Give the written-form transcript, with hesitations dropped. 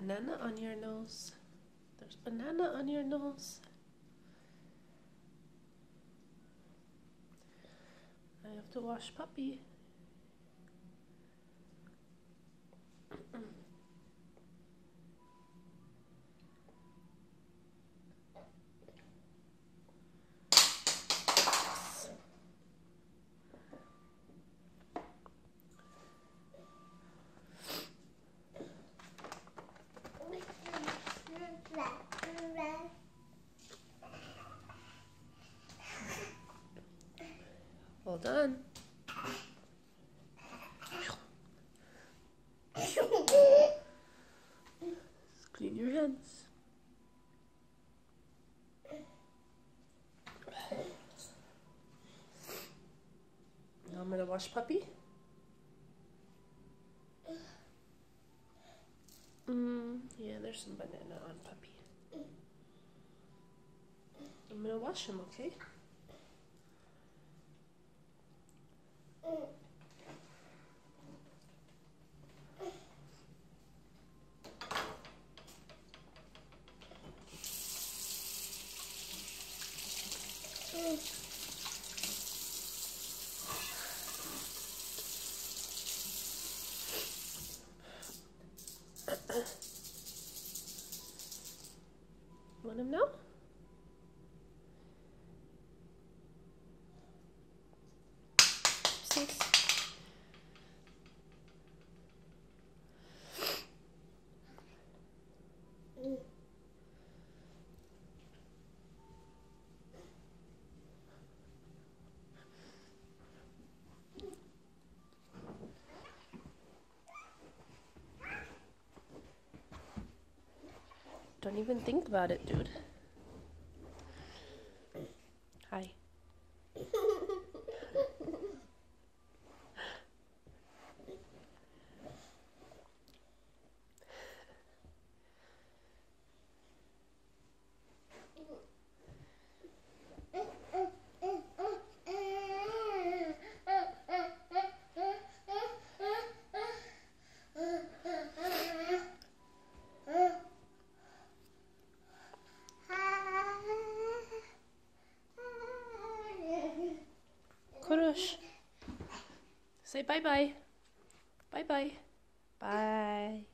banana on your nose. There's banana on your nose. I have to wash puppy. Hold on. Clean your hands. Now I'm gonna wash puppy. Yeah, there's some banana on puppy. I'm gonna wash him, okay? Want him now? Sis. Don't even think about it, dude. Hi. Kurush. Say bye-bye. Bye-bye. Bye.